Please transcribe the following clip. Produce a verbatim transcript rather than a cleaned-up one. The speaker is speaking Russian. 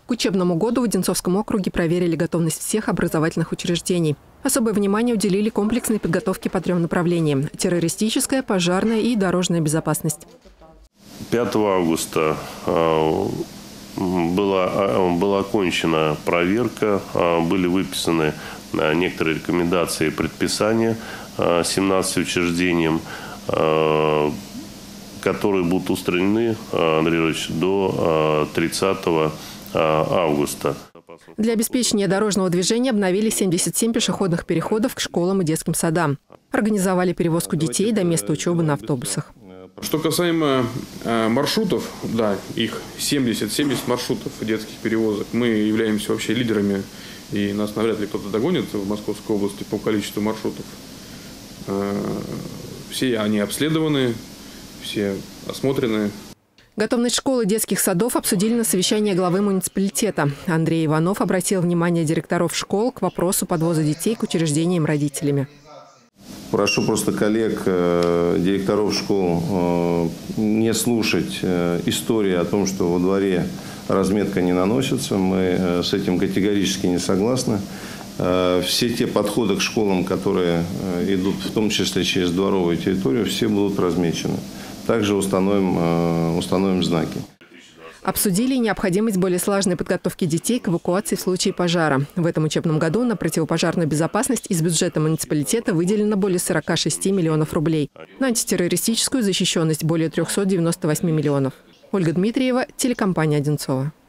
К учебному году в Одинцовском округе проверили готовность всех образовательных учреждений. Особое внимание уделили комплексной подготовке по трем направлениям – террористическая, пожарная и дорожная безопасность. пятого августа была, была окончена проверка, были выписаны некоторые рекомендации и предписания семнадцати учреждениям, которые будут устранены, Андрей Ильич, до тридцатого августа. Для обеспечения дорожного движения обновили семьдесят семь пешеходных переходов к школам и детским садам. Организовали перевозку детей до места учебы на автобусах. Что касаемо маршрутов, да, их семьдесят, семьдесят маршрутов детских перевозок. Мы являемся вообще лидерами, и нас навряд ли кто-то догонит в Московской области по количеству маршрутов. Все они обследованы, все осмотрены. Готовность школ и детских садов обсудили на совещании главы муниципалитета. Андрей Иванов обратил внимание директоров школ к вопросу подвоза детей к учреждениям родителями. Прошу просто коллег, директоров школ, не слушать истории о том, что во дворе разметка не наносится. Мы с этим категорически не согласны. Все те подходы к школам, которые идут в том числе через дворовую территорию, все будут размечены. Также установим, установим знаки. Обсудили необходимость более слаженной подготовки детей к эвакуации в случае пожара. В этом учебном году на противопожарную безопасность из бюджета муниципалитета выделено более сорока шести миллионов рублей. На антитеррористическую защищенность более трёхсот девяноста восьми миллионов. Ольга Дмитриева, телекомпания «Одинцово».